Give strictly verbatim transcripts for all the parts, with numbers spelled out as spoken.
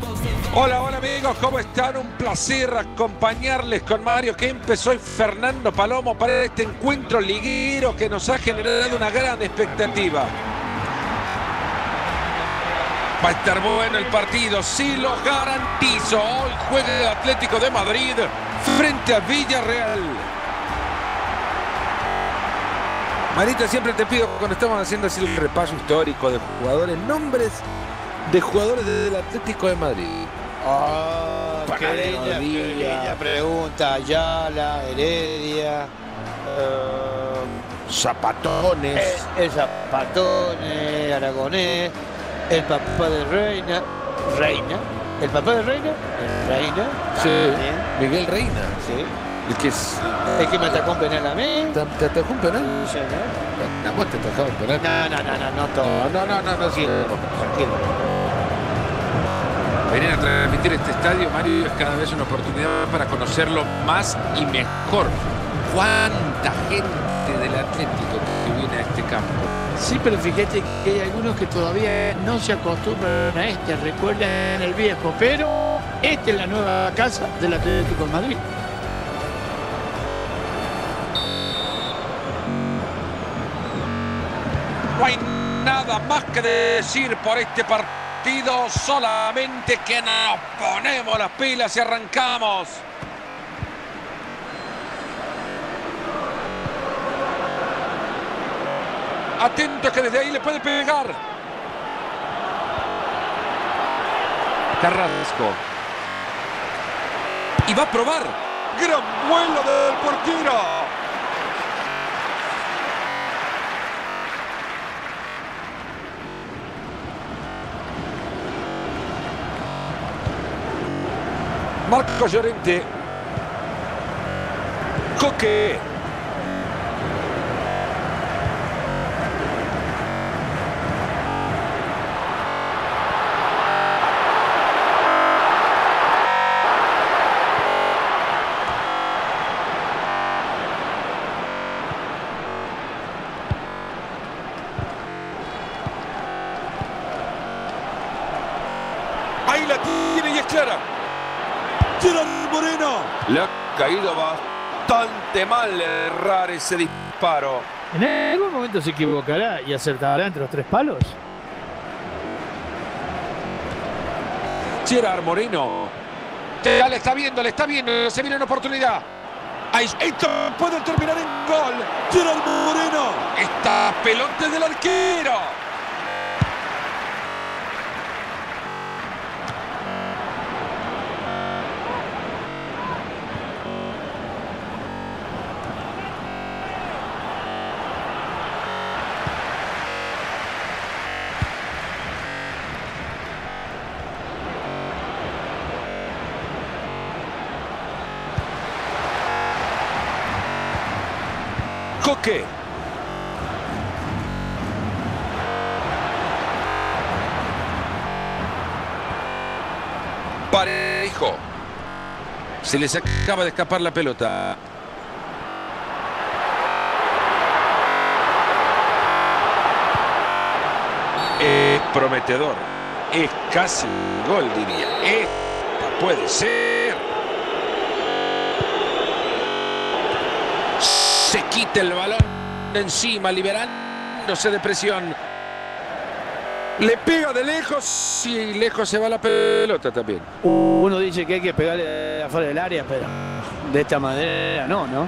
Hola, hola amigos, ¿cómo están? Un placer acompañarles con Mario Kempes. Soy Fernando Palomo para este encuentro liguero que nos ha generado una gran expectativa. Va a estar bueno el partido, sí lo garantizo. Hoy juega el Atlético de Madrid frente a Villarreal. Marita, siempre te pido cuando estamos haciendo así un repaso histórico de jugadores, nombres de jugadores del Atlético de Madrid. Oh, qué linda, qué linda pregunta. Ayala, Heredia, uh, Zapatones. El, el Zapatones, Aragonés, el papá de Reina. Reina. ¿El papá de Reina? El Reina. Sí. También. Miguel Reina. Sí. El que es. El que me atacó un penal a mí. ¿Te, te atajó un penal? Sí, señor. No, vos te atajaba un penal. No, no, no, no, no todo. No, no, no, no. Tranquilo, tranquilo. Venir a transmitir este estadio, Mario, es cada vez una oportunidad para conocerlo más y mejor. ¿Cuánta gente del Atlético que viene a este campo? Sí, pero fíjate que hay algunos que todavía no se acostumbran a este, recuerdan el viejo, pero esta es la nueva casa del Atlético de Madrid. No hay nada más que decir por este partido. Solamente que nos ponemos las pilas y arrancamos. Atento que desde ahí le puede pegar. Carrasco. Y va a probar. Gran vuelo del portero. Marco Llorente. Coque. Ahí la tiene y es clara. Gerard Moreno. Le ha caído bastante mal errar ese disparo. En algún momento se equivocará y acertará entre los tres palos. Gerard Moreno. Ya le está viendo, le está viendo. Se viene una oportunidad. Ahí, esto puede terminar en gol. Gerard Moreno. Esta pelota del arquero. Coque. Parejo. Se les acaba de escapar la pelota. Es prometedor. Es casi un gol, diría. Esta puede ser. Se quita el balón de encima, liberándose de presión. Le pega de lejos y lejos se va la pelota también. Uno dice que hay que pegarle afuera del área, pero de esta manera no, ¿no?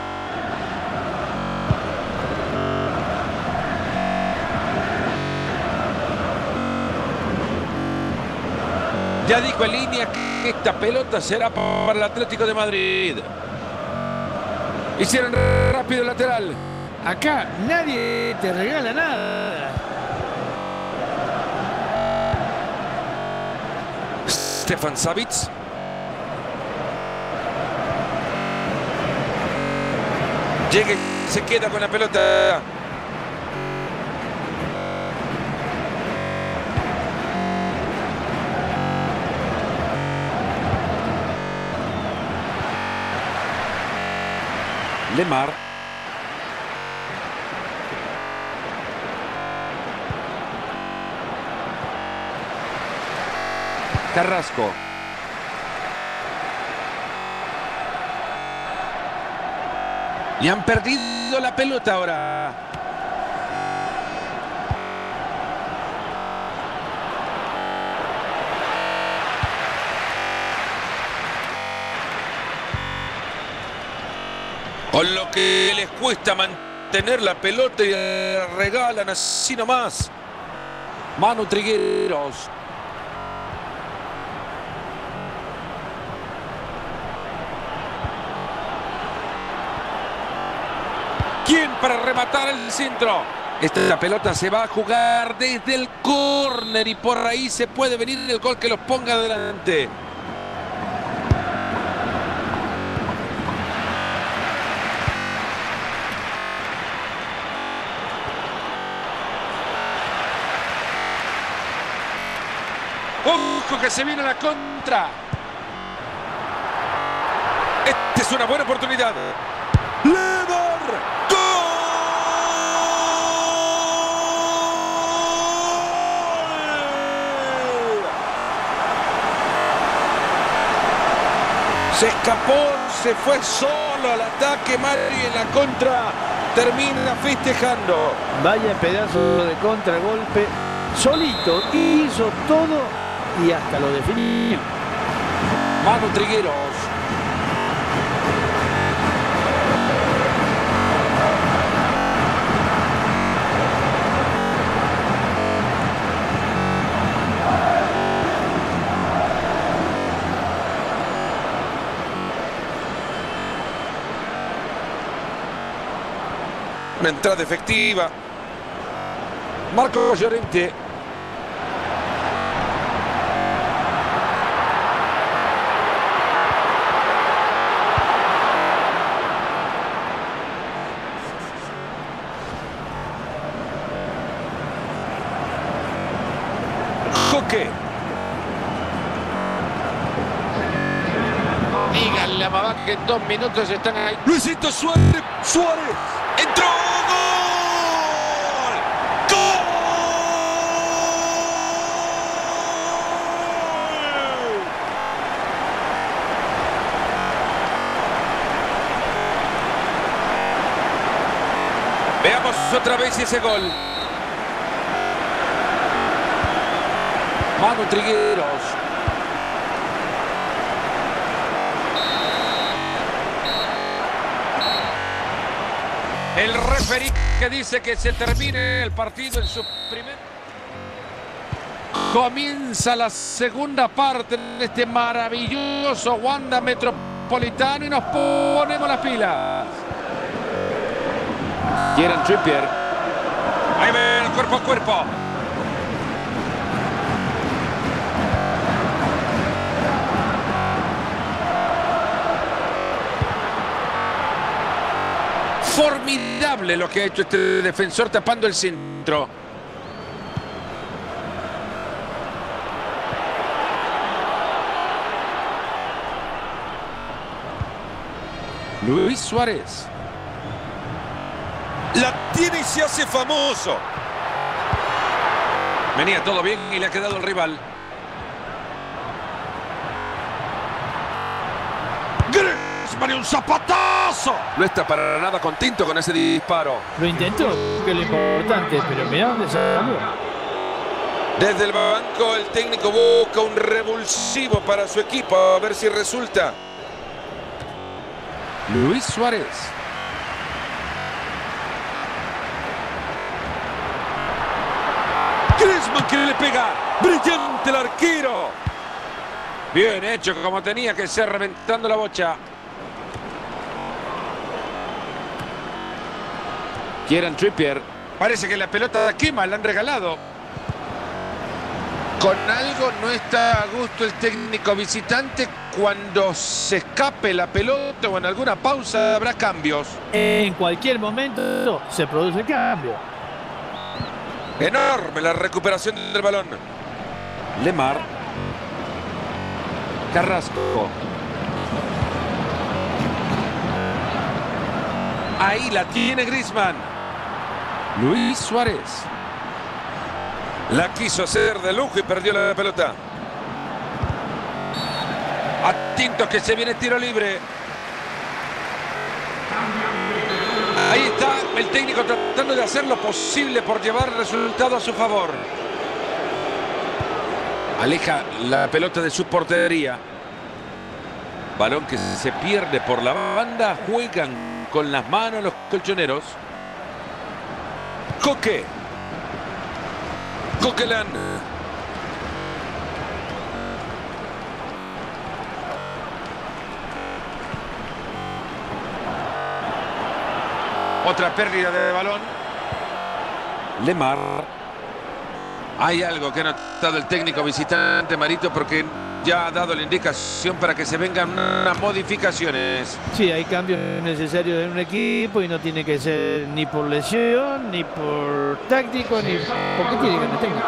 Ya dijo en línea que esta pelota será para el Atlético de Madrid. Hicieron rápido el lateral. Acá nadie te regala nada. Stefan Savic. Llega y se queda con la pelota. Lemar. Carrasco. Y han perdido la pelota ahora. Con lo que les cuesta mantener la pelota y la regalan así nomás. Manu Trigueros. ¿Quién para rematar el centro? Esta pelota se va a jugar desde el córner y por ahí se puede venir el gol que los ponga adelante. ¡Ojo que se viene a la contra! Esta es una buena oportunidad. ¡Lemar! ¡Gol! Se escapó, se fue solo al ataque. Mari en la contra termina festejando. Vaya pedazo de contragolpe. Solito hizo todo y hasta lo definió. Manu Trigueros. Una entrada efectiva. Marco Llorente. Coque. Díganle a mamá que en dos minutos están ahí. Luisito Suárez. Suárez. Entró. ¡Gol! ¡Gol! Veamos otra vez ese gol. Manu Trigueros. El referí que dice que se termine el partido en su primer... Comienza la segunda parte de este maravilloso Wanda Metropolitano y nos ponemos las pilas. Kieran Trippier. Ahí ven, cuerpo a cuerpo. Formidable lo que ha hecho este defensor tapando el centro. Luis Suárez. La tiene y se hace famoso. Venía todo bien y le ha quedado el rival. Griezmann, un zapatazo. No está para nada contento con ese disparo. Lo intentó, que es lo importante, pero mirá dónde salió. Desde el banco el técnico busca un revulsivo para su equipo, a ver si resulta. Luis Suárez. Griezmann que le pega. Brillante el arquero. Bien hecho, como tenía que ser, reventando la bocha. Kieran Trippier. Parece que la pelota quema, la han regalado. Con algo no está a gusto el técnico visitante. Cuando se escape la pelota o en alguna pausa habrá cambios. En cualquier momento se produce el cambio. Enorme la recuperación del balón. Lemar. Carrasco. Ahí la tiene Griezmann. Luis Suárez. La quiso hacer de lujo y perdió la pelota. Atentos que se viene tiro libre. Ahí está el técnico tratando de hacer lo posible por llevar el resultado a su favor. Aleja la pelota de su portería. Balón que se pierde por la banda. Juegan con las manos los colchoneros. Coque. Coquelin. Otra pérdida de balón. Lemar. Hay algo que ha notado el técnico visitante, Marito, porque ya ha dado la indicación para que se vengan unas modificaciones. Sí, hay cambios necesarios en un equipo y no tiene que ser ni por lesión, ni por táctico, ni porque tiene que ser técnico.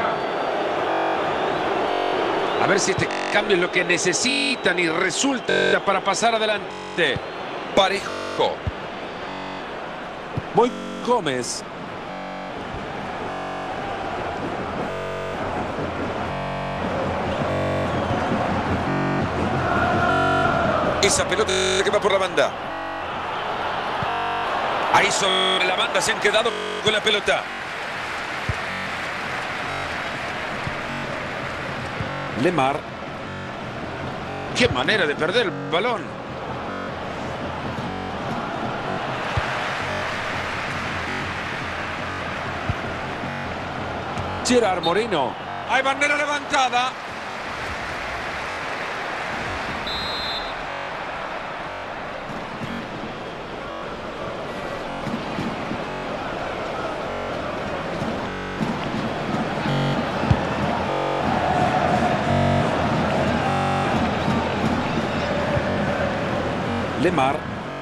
A ver si este cambio es lo que necesitan y resulta para pasar adelante. Parejo. Muy Gómez. Esa pelota que va por la banda. Ahí sobre la banda se han quedado con la pelota. Lemar. Qué manera de perder el balón. Gerard Moreno. Hay bandera levantada. Lemar.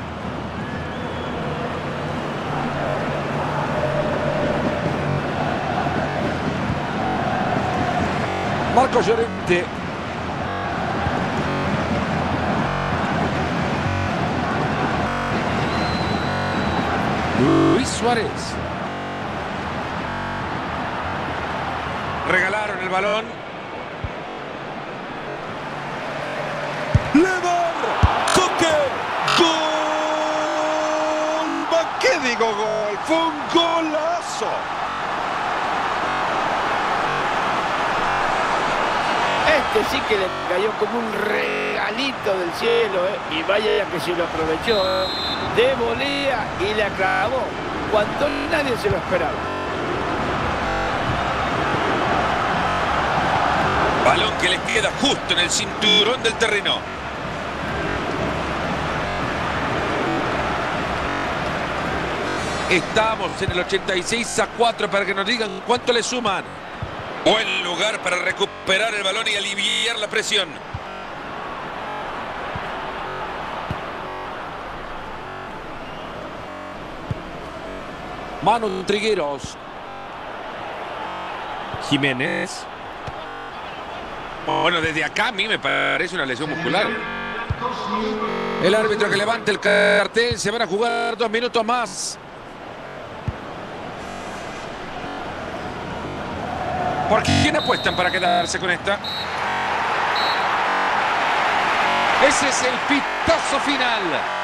Marco Llorente. Luis Suárez. Regalaron el balón. Lemar. Coque. ¡Gol! ¿Qué digo gol? Fue un golazo. Este sí que le cayó como un regalito del cielo, ¿eh? Y vaya que se lo aprovechó, ¿eh? De volea y la clavó cuando nadie se lo esperaba. Balón que le queda justo en el cinturón del terreno. Estamos en el ochenta y seis a cuatro para que nos digan cuánto le suman. Buen lugar para recuperar el balón y aliviar la presión. Manu Trigueros. Jiménez. Bueno, desde acá a mí me parece una lesión muscular. El árbitro que levanta el cartel. Se van a jugar dos minutos más. ¿Por quién apuestan para quedarse con esta? Ese es el pitazo final.